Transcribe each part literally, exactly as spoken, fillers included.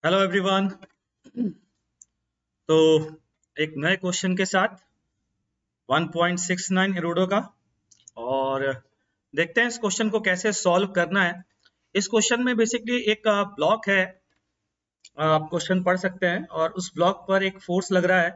Hello everyone. तो एक नए क्वेश्चन के साथ वन पॉइंट सिक्स नाइन इरोडो का, और देखते हैं इस क्वेश्चन को कैसे सॉल्व करना है। इस क्वेश्चन में बेसिकली एक ब्लॉक है, आप क्वेश्चन पढ़ सकते हैं, और उस ब्लॉक पर एक फोर्स लग रहा है।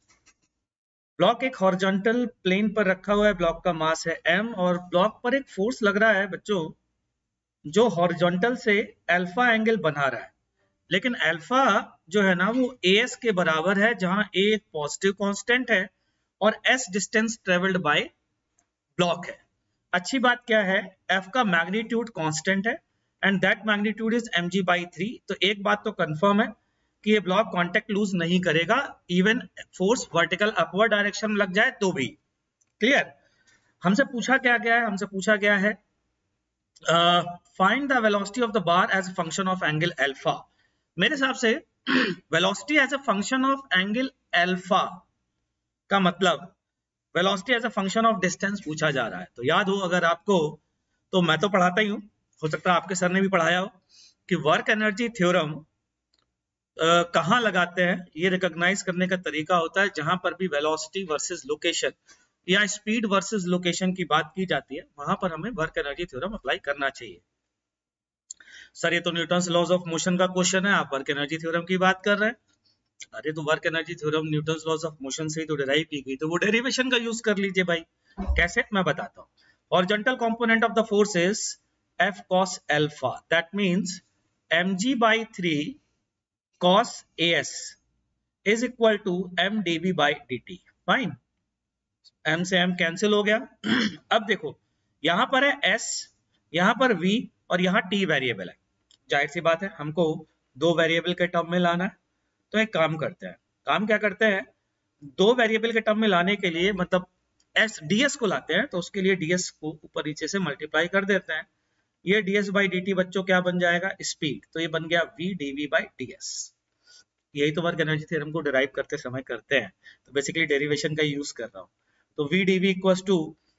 ब्लॉक एक हॉरिजॉन्टल प्लेन पर रखा हुआ है, ब्लॉक का मास है m, और ब्लॉक पर एक फोर्स लग रहा है बच्चों जो हॉरिजॉन्टल से अल्फा एंगल बना रहा है। लेकिन अल्फा जो है ना वो एस के बराबर है, जहां ए एक पॉजिटिव कांस्टेंट है और S distance travelled by block है। अच्छी बात क्या है, एफ का मैग्नीट्यूड कांस्टेंट है and that magnitude is M G by three. तो एक बात तो कंफर्म है कि ये ब्लॉक कांटेक्ट लूज नहीं करेगा, even force vertical upward direction में लग जाए तो भी। क्लियर। हमसे पूछा क्या गया है, हमसे पूछा गया है find the velocity of the bar as a function of angle alpha. मेरे हिसाब से velocity as a function of angle alpha का मतलब velocity as a function of distance पूछा जा रहा है। तो याद हो अगर आपको, तो मैं तो पढ़ाता ही हूँ, हो सकता है आपके सर ने भी पढ़ाया हो कि वर्क एनर्जी थ्योरम कहाँ लगाते हैं। ये रिकॉग्नाइज करने का तरीका होता है जहां पर भी वेलोसिटी वर्सेस लोकेशन या स्पीड वर्सेस लोकेशन की बात की जाती है, वहां पर हमें वर्क एनर्जी थ्योरम अप्लाई करना चाहिए। सर ये तो न्यूटन्स लॉज ऑफ मोशन का क्वेश्चन है, आप वर्क एनर्जी थ्योरम की बात कर रहे हैं। अरे तो work energy theorem Newton's laws of motion से ही तो डिराइव की गई, तो वो डेरिवेशन का यूज कर लीजिए भाई। कैसे, मैं बताता हूँ। Horizontal component of the force is F cos alpha, that means mg by three cos as is equal to m dv by dt। Fine, m से m कैंसिल हो गया। अब देखो यहां पर है s, यहां पर v और यहां t वेरिएबल है। जाहिर सी बात है हमको दो वेरिएबल के टर्म में लाना है, तो एक काम करते हैं। काम क्या करते हैं, दो वेरिएबल के टर्म में लाने के लिए मतलब एस ds को लाते हैं, तो उसके लिए ds को ऊपर नीचे से मल्टीप्लाई कर देते हैं। ये ds बाई dt बच्चों क्या बन जाएगा, स्पीड, तो ये बन गया v dv बाई ds। यही तो वर्क एनर्जी थ्योरम को डिराइव करते समय करते हैं, तो बेसिकली डेरिवेशन का यूज कर रहा हूं। तो v dv equals to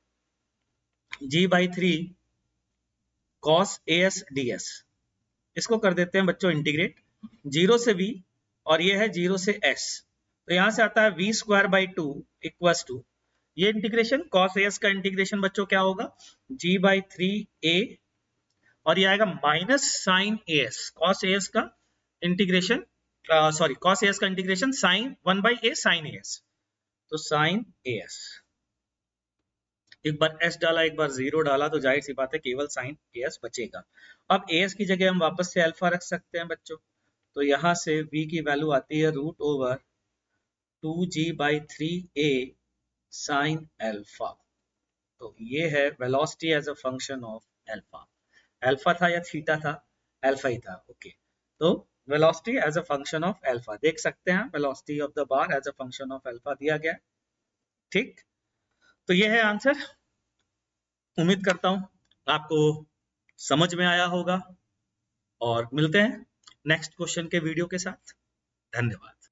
g by three cos as ds। इसको कर देते हैं बच्चों इंटीग्रेट, जीरो से v और ये है जीरो से s, तो यहां से आता है v square by two equals to, ये इंटीग्रेशन cos as का इंटीग्रेशन बच्चों क्या होगा, g बाई थ्री a, और ये आएगा minus sine as, cos as का इंटीग्रेशन सॉरी cos as का integration sine one by A sine as, तो साइन as। एक बार s डाला एक बार जीरो डाला, तो जाहिर सी बात है केवल साइन as बचेगा। अब as की जगह हम वापस से अल्फा रख सकते हैं बच्चों, तो यहां से v की वैल्यू आती है root over two G by three A sine alpha. तो ये है velocity as a function of alpha. Alpha था या थीटा था, अल्फा ही था, ओके। तो velocity as a function of alpha देख सकते हैं, velocity of the bar as a function of alpha दिया गया। ठीक, तो ये है आंसर। उम्मीद करता हूं आपको समझ में आया होगा, और मिलते हैं नेक्स्ट क्वेश्चन के वीडियो के साथ। धन्यवाद।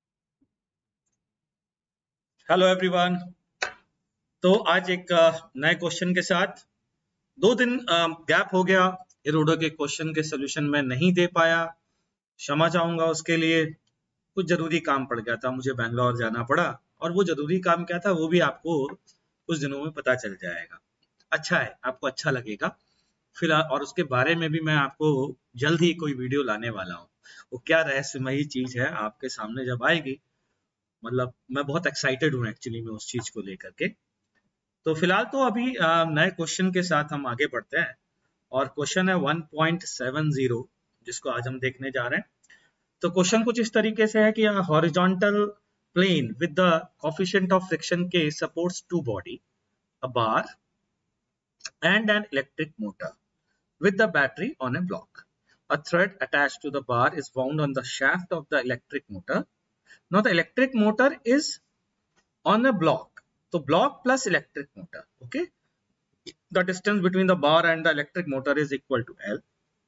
Hello everyone. तो आज एक नए क्वेश्चन के साथ, दो दिन गैप हो गया, इरोडो के क्वेश्चन के सोल्यूशन में नहीं दे पाया, क्षमा चाहूंगा उसके लिए। कुछ जरूरी काम पड़ गया था, मुझे बैंगलोर जाना पड़ा, और वो जरूरी काम क्या था वो भी आपको कुछ दिनों में पता चल जाएगा। अच्छा है, आपको अच्छा लगेगा फिलहाल, और उसके बारे में भी मैं आपको जल्द ही कोई वीडियो लाने वाला हूँ। वो क्या रहस्यमयी चीज है आपके सामने जब आएगी, मतलब मैं बहुत एक्साइटेड हूँ एक्चुअली में उस चीज को लेकर के। तो फिलहाल तो अभी नए क्वेश्चन के साथ हम आगे बढ़ते हैं, और क्वेश्चन है वन पॉइंट सेवन जीरो जिसको आज हम देखने जा रहे हैं। तो क्वेश्चन कुछ इस तरीके से है कि horizontal plane with the coefficient of friction K supports two body, a bar and an electric motor with the battery on a block. A thread attached to the bar is wound on the shaft of the electric motor. Now the electric motor is on a block. So block plus electric motor. Okay. The distance between the bar and the electric motor is equal to L.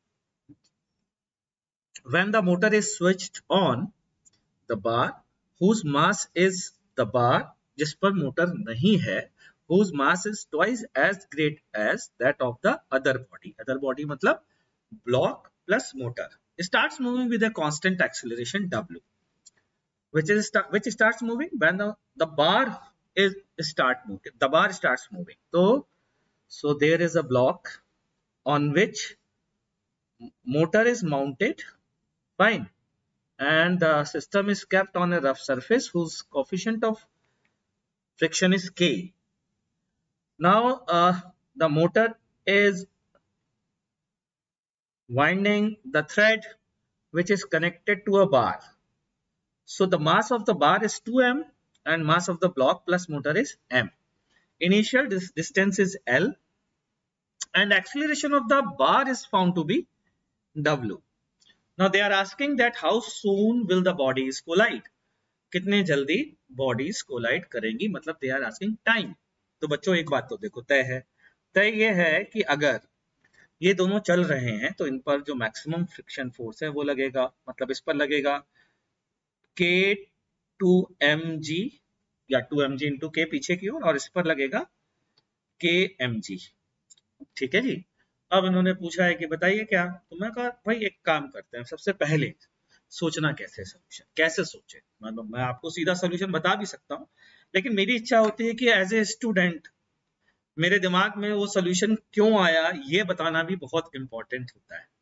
When the motor is switched on, the bar whose mass is the bar जिस पर motor नहीं है, whose mass is twice as great as that of the other body. Other body मतलब block plus motor. starts moving with a constant acceleration w, which is which starts moving when the, the bar is start moving. The bar starts moving. So so there is a block on which motor is mounted, fine, and the system is kept on a rough surface whose coefficient of friction is k. Now uh, the motor is winding the thread which is connected to a bar. So the mass of the bar is two m and mass of the block plus motor is m. Initial dis distance is L and acceleration of the bar is found to be W. Now they are asking that how soon will the bodies collide? कितने जल्दी bodies collide करेंगी, मतलब they are asking time. तो बच्चों एक बात तो देखो तय है, तय ये है कि अगर ये दोनों चल रहे हैं तो इन पर जो मैक्सिमम फ्रिक्शन फोर्स है वो लगेगा, मतलब इस पर लगेगा K टू एम जी या टू एम जी इंटू के पीछे की ओर, और इस पर लगेगा K एम जी. ठीक है जी. अब इन्होंने पूछा है कि बताइए क्या, तो मैं कहा भाई एक काम करते हैं, सबसे पहले सोचना कैसे सोल्यूशन, कैसे सोचे, मतलब मैं आपको सीधा सोल्यूशन बता भी सकता हूँ, लेकिन मेरी इच्छा होती है कि एज ए स्टूडेंट मेरे दिमाग में वो सोल्यूशन क्यों आया ये बताना भी बहुत इंपॉर्टेंट होता है.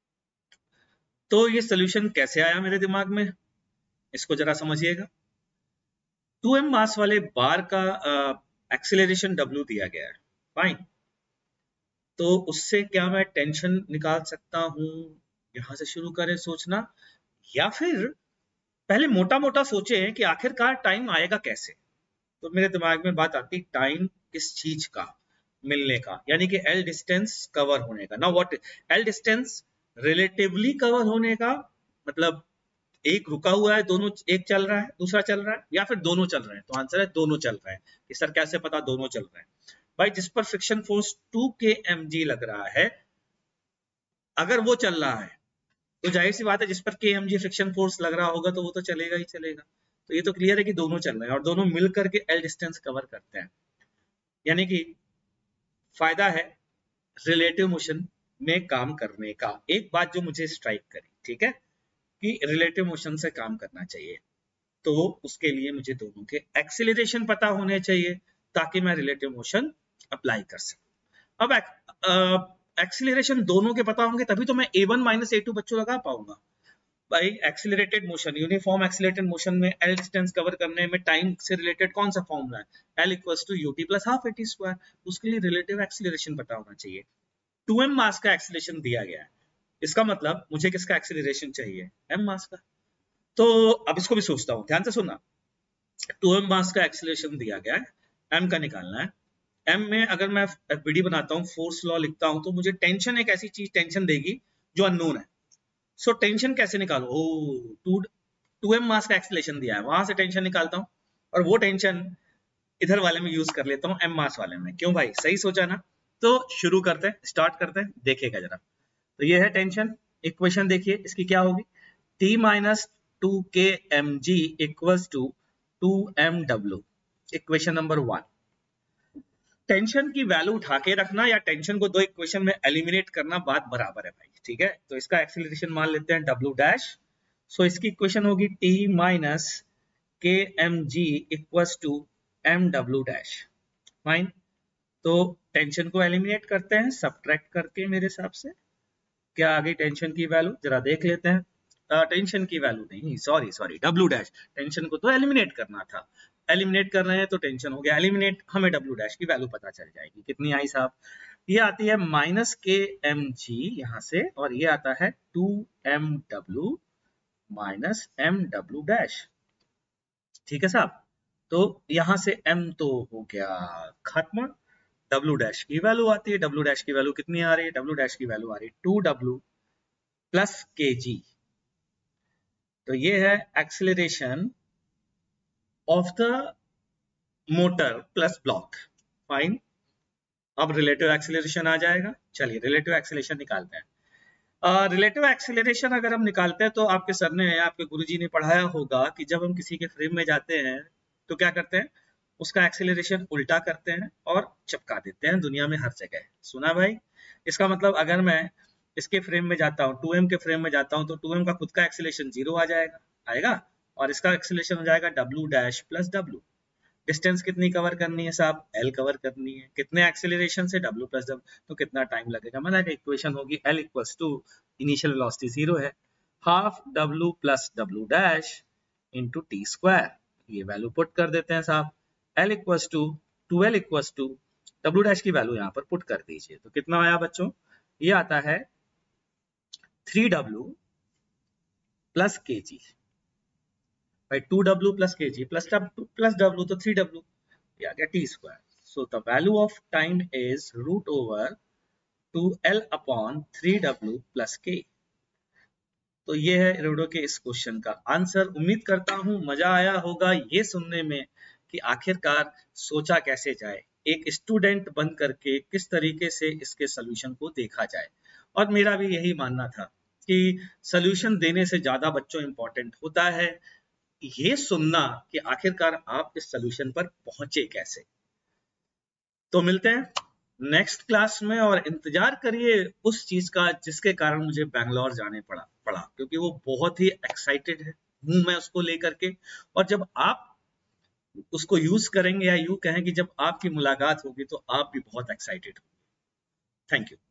तो ये सोल्यूशन कैसे आया मेरे दिमाग में, इसको जरा समझिएगा. टू एम मास वाले बार का एक्सीलरेशन डब्ल्यू दिया गया है, फाइन. तो उससे क्या मैं टेंशन निकाल सकता हूं, यहां से शुरू करें सोचना, या फिर पहले मोटा मोटा सोचे कि आखिरकार टाइम आएगा कैसे. तो मेरे दिमाग में बात आती टाइम किस चीज का मिलने का, यानी कि एल डिस्टेंस कवर होने का. ना what L distance relatively cover होने का, मतलब एक रुका हुआ है, दोनों, एक चल रहा है दूसरा चल रहा है, या फिर दोनों चल रहे हैं. तो आंसर है दोनों चल रहे हैं. कि सर कैसे पता दोनों चल रहे हैं? भाई जिस पर friction force two K M G लग रहा है, अगर वो चल रहा है तो जाहिर सी बात है जिस पर के एम जी फ्रिक्शन फोर्स लग रहा होगा तो वो तो चलेगा ही चलेगा. तो ये तो क्लियर है कि दोनों चल रहे हैं और दोनों मिलकर के एल डिस्टेंस कवर करते हैं. यानी कि फायदा है रिलेटिव मोशन में काम करने का. एक बात जो मुझे स्ट्राइक करी, ठीक है, कि रिलेटिव मोशन से काम करना चाहिए, तो उसके लिए मुझे दोनों के एक्सीलरेशन पता होने चाहिए ताकि मैं रिलेटिव मोशन अप्लाई कर सकूं. अब एक्सीलरेशन दोनों के पता होंगे तभी तो मैं A one minus A two बच्चों लगा पाऊंगा. भाई accelerated motion, uniform accelerated motion में एल डिस्टेंस कवर करने में टाइम से रिलेटेड कौन सा फॉर्मूला है, L equals to UT plus half AT square. उसके लिए रिलेटिव एक्सीलरेशन पता होना चाहिए. टू एम मास का एक्सीलरेशन दिया गया है, इसका मतलब मुझे किसका एक्सीलरेशन चाहिए, एम मास का. तो अब इसको भी सोचता हूँ, ध्यान से सुनना. टू एम मास का एक्सीलरेशन दिया गया है, एम का निकालना है. एम में अगर मैं एफबीडी बनाता हूँ, फोर्स लॉ लिखता हूँ, तो मुझे टेंशन एक ऐसी चीज टेंशन देगी जो अननोन है. सो so, टेंशन कैसे निकालो, ओ टू टू एम मास का एक्सीलरेशन दिया है, वहां से टेंशन निकालता हूँ और वो टेंशन इधर वाले में यूज कर लेता हूँ, एम मास वाले में. क्यों भाई, सही सोचा ना. तो शुरू करते हैं, स्टार्ट करते हैं, देखेगा जरा. तो ये है टेंशन. इक्वेशन देखिए इसकी क्या होगी, T minus two K M G equals to two M W. Equation number one. Tension की वैल्यू उठा के रखना या टेंशन को दो इक्वेशन में एलिमिनेट करना बात बराबर है भाई, ठीक है. तो इसका एक्सीलरेशन मान लेते हैं डब्ल्यू डैश. सो इसकी इक्वेशन होगी T minus K M G equals to M W dash, fine. तो टेंशन को एलिमिनेट करते हैं सबट्रैक्ट करके. मेरे हिसाब से क्या आ गई टेंशन की वैल्यू, जरा देख लेते हैं. टेंशन uh, की वैल्यू नहीं, sorry sorry W dash. Tension को तो एलिमिनेट करना था, एलिमिनेट कर रहे हैं तो टेंशन हो गया एलिमिनेट. हमें डब्ल्यू डैश की वैल्यू पता चल जाएगी. कितनी आई साहब, ये आती है माइनस के एम जी यहाँ से, और ये आता है two M W minus M W dash. ठीक है साहब. तो यहाँ से m तो हो गया खत्म, डब्ल्यू डैश की वैल्यू आती है. डब्ल्यू डैश की वैल्यू कितनी आ रही है, डब्ल्यू डैश की वैल्यू आ रही है टू डब्ल्यू प्लस के जी. तो ये है acceleration of the motor plus block, fine. अब रिलेटिव एक्सीलरेशन आ जाएगा. चलिए रिलेटिव एक्सीलरेशन निकालते हैं. रिलेटिव uh, एक्सीलरेशन अगर हम निकालते हैं तो आपके सर ने, आपके गुरुजी ने पढ़ाया होगा कि जब हम किसी के फ्रेम में जाते हैं तो क्या करते हैं, उसका एक्सीलरेशन उल्टा करते हैं और चिपका देते हैं दुनिया में हर जगह. सुना भाई. इसका मतलब अगर मैं इसके फ्रेम में जाता हूँ, टू एम के फ्रेम में जाता हूँ, तो टू एम का खुद का एक्सीलरेशन जीरो आ जाएगा आएगा और इसका एक्सीलरेशन हो जाएगा W dash plus W. Distance कितनी कवर करनी है साहब, एल कवर करनी है, कितने एक्सीलरेशन से, डब्ल्यू प्लस डब्ल्यू, तो कितना टाइम लगेगा, मतलब इक्वेशन होगी L equals to initial velocity zero है, half W plus W dash into T square, ये वैल्यू पुट कर देते हैं साहब, L equals to twelve equals to W dash की वैल्यू यहाँ पर पुट कर दीजिए, तो कितना आया बच्चों, ये आता है थ्री डब्ल्यू प्लस के जी, भाई to W plus K G plus plus W तो थ्री डब्ल्यू, ये आ गया T square. So the value of time is root over two L upon three W plus K. तो ये है इरोडो के इस क्वेश्चन का आंसर। उम्मीद करता हूं मजा आया होगा ये सुनने में कि आखिरकार सोचा कैसे जाए, एक स्टूडेंट बन करके किस तरीके से इसके सोल्यूशन को देखा जाए, और मेरा भी यही मानना था कि सोल्यूशन देने से ज्यादा बच्चों इंपॉर्टेंट होता है ये सुनना कि आखिरकार आप इस सोल्यूशन पर पहुंचे कैसे। तो मिलते हैं नेक्स्ट क्लास में, और इंतजार करिए उस चीज का जिसके कारण मुझे बैंगलोर जाने पड़ा पड़ा क्योंकि वो बहुत ही एक्साइटेड है हूं मैं उसको लेकर के, और जब आप उसको यूज करेंगे या यूं कहें कि जब आपकी मुलाकात होगी तो आप भी बहुत एक्साइटेड होंगे। Thank you.